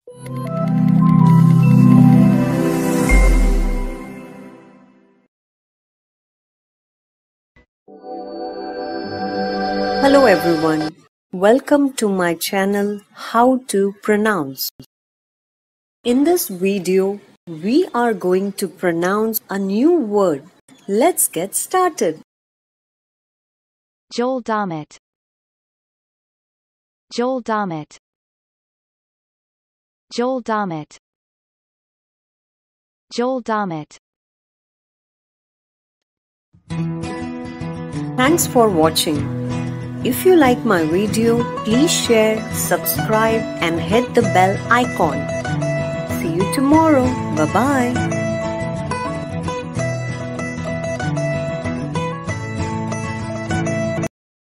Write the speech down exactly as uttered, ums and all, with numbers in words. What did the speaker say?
Hello everyone, welcome to my channel How to Pronounce. In this video, we are going to pronounce a new word. Let's get started. Joel Dommett. Joel Dommett. Joel Dommett. Joel Dommett. Thanks for watching. If you like my video, please share, subscribe and hit the bell icon. See you tomorrow. Bye-bye.